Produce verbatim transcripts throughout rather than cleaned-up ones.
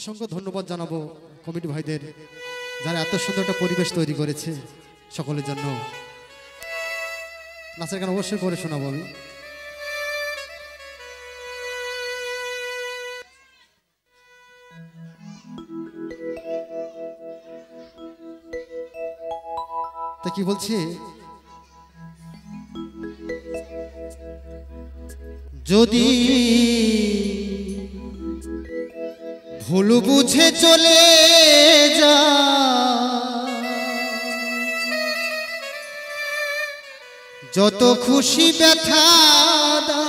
অসংখ্য ধন্যবাদ জানাবো কমিটি ভাইদের যারা এত সুন্দর একটা পরিবেশ তৈরি করেছে সকলের জন্য। নাচের গান অবশ্যই করে শোনাবো আমি। তা কি বলছি, যদি ভুল বুঝে চলে যা যত খুশি ব্যথা দা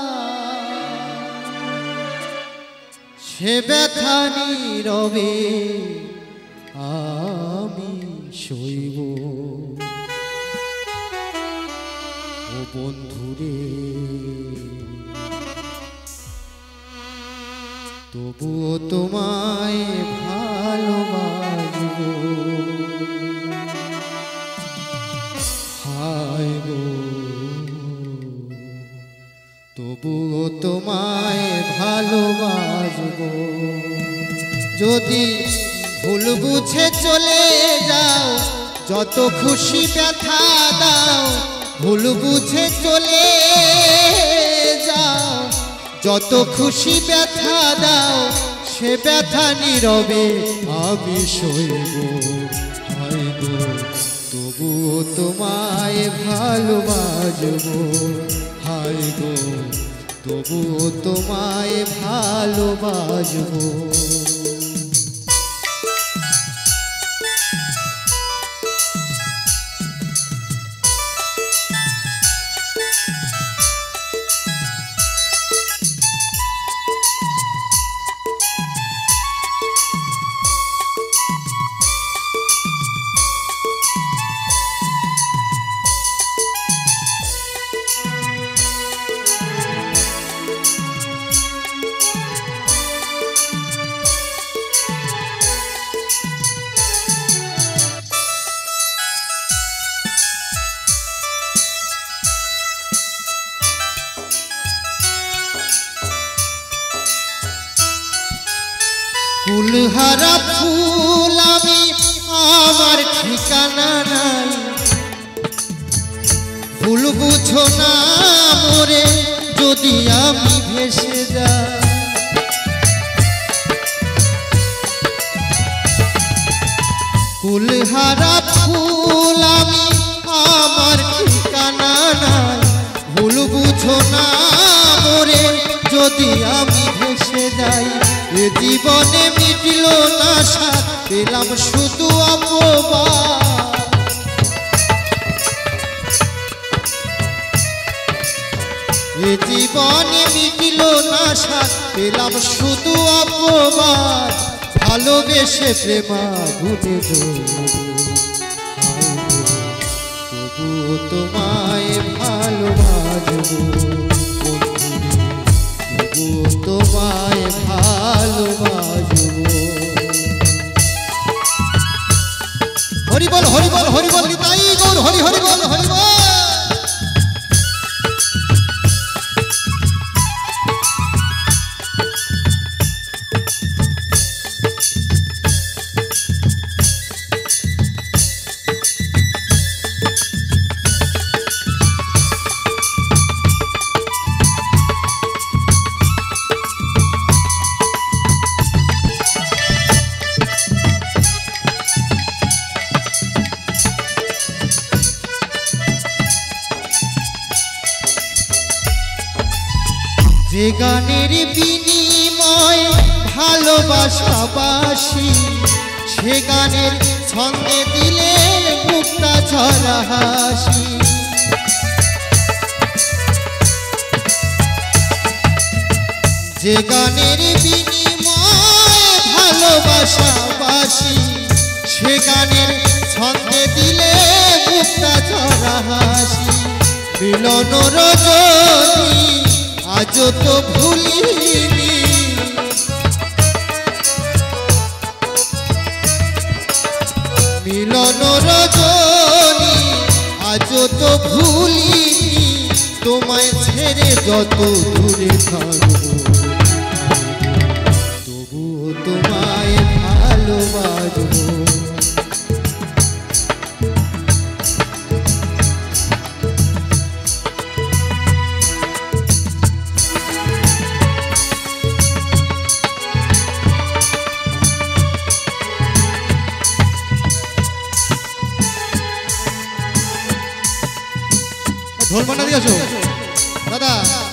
সে ব্যথা নীরবে আমি সইব। ও বন্ধুরে তবুও তোমায় ভালোবাসবো, হায় গো তবুও তোমায় ভালোবাসবো। যদি ভুল বুঝে চলে যাও যত খুশি ব্যথা দাও, ভুল বুঝে চলে যাও যত খুশি ব্যথা দাও সে ব্যথা নীরবে আমি সইব। হায় গো তবুও তোমায় ভালোবাসবো, হায় গো তবুও তোমায় ভালোবাসবো। ফুলহারা ফুল আমি আমার ঠিকানা নাই, ভুল বুঝো না মোরে যদি আমি ভেসে যাই। ফুলহারা ফুল আমি আমার ঠিকানা নাই, ভুল বুঝো না মোরে যদি আমি ভেসে যাই। এ জীবনে মিটল না স্বাদ পেলাম শুধু অপবাদ, এ জীবনে মিটল না স্বাদ পেলাম শুধু অপবাদ। ভালোবেসে প্রেমা গুনে তবুও তোমায় ভালোবাসবো, তবুও তোমায় ভালোবাসবো। হরি বল হরি বল হরি বল নিতাই গৌর হরি হরি বল হরি বল। যে গানের বিনিময় ভালোবাসাবাসি, সে গানের ছন্দে দিলে মুক্তা ঝরা হাসি। যে গানের বিনিময় ভালোবাসাবাসি, সে গানের ছন্দে দিলে মুক্তা ঝরা হাসি। মিলন রজনী আজ তো ভুলিনি, মিলন রজনী আজ তো ভুলিনি, তোমায় ছেড়ে যত দূরে থাকবো তবুও তোমার বাজবো। ঢোল বানা দিয়ে আসো দাদা।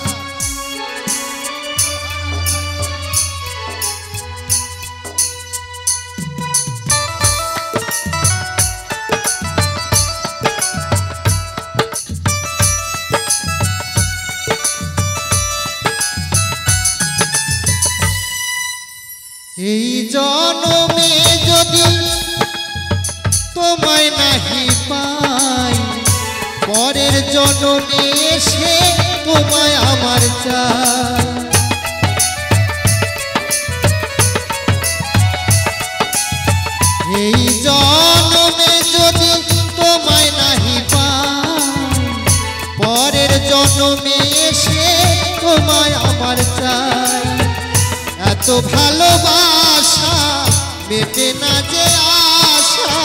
এই জনমে যদি তোমায় নাহি পাই, পরের জনমে এসে তোমায় আমার চাই। এই জনমে যদি তোমায় নাহি পাই, পরের জনমে এসে তোমায় আমার চাই। এত ভালোবাসা মেটে না যে আশা,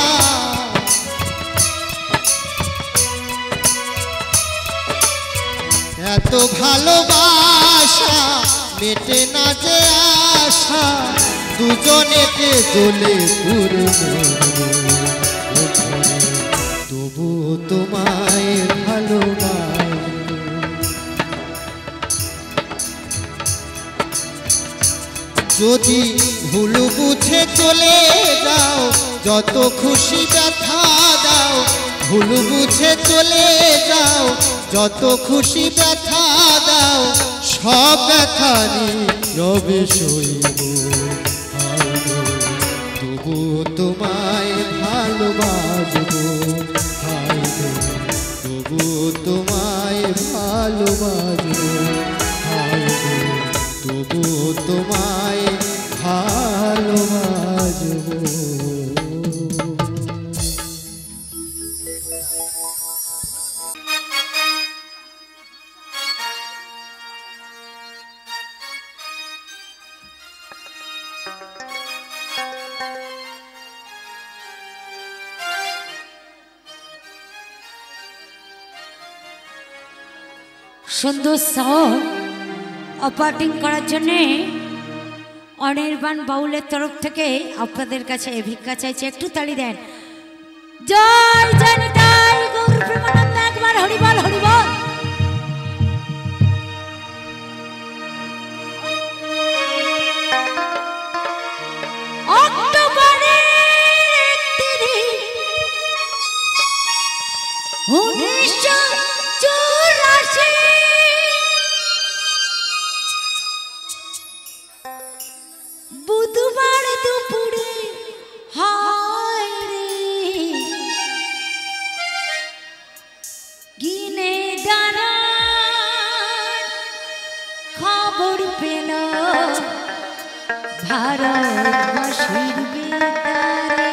এত ভালোবাসা মেটে না যে আশা, দুজনেতে জ্বলে পুরনো তবু তোমায় ভালোবাসি। যদি ভুল বুঝে চলে যাও, যত খুশি ব্যথা দাও, ভুল বুঝে চলে যাও, যত খুশি ব্যথা দাও, সব ব্যথা নীরবে সইব, তবু তোমায় ভালোবাসবো। তবু তোমায় ভালোবাসবো, তবু তোমায় ভালোবাসবো। সুন্দর সাউন্ড অপারেটিং করার জন্যে অনির্বাণ বাউলের তরফ থেকে আপনাদের কাছে ভিক্ষা চাইছে, একটু তালি দেন। জয় জয় নিতাই গৌর প্রেমানন্দ, একবার হরিবল হরিবল। অক্টোবরের উনিশশো চুরাশি বুধবার দুপুরে হায় রে গিনে দাঁড়ান খবর পেল ভারতবাসীর বেতারে।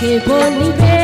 কে বলিবে